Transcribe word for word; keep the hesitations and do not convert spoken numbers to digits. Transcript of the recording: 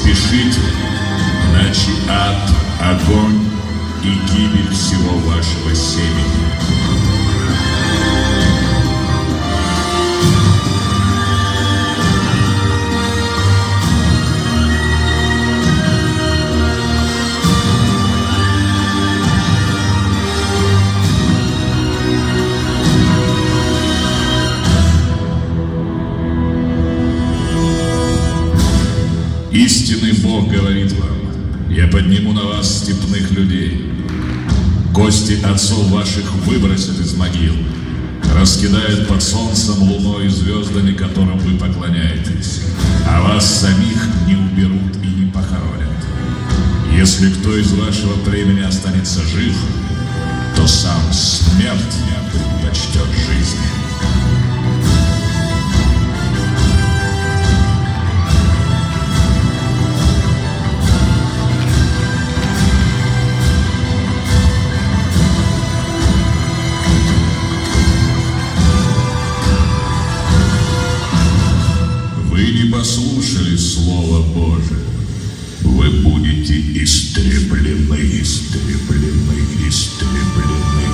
Поспешите, иначе ад, огонь и гибель всего вашего семени. Истинный Бог говорит вам: я подниму на вас степных людей. Кости отцов ваших выбросят из могил, раскидают под солнцем, луной и звездами, которым вы поклоняетесь, а вас самих не уберут и не похоронят. Если кто из вашего племени останется жив, то сам смерть предпочтет жизни. Вы не послушали Слово Божие. Вы будете истреблены, истреблены, истреблены.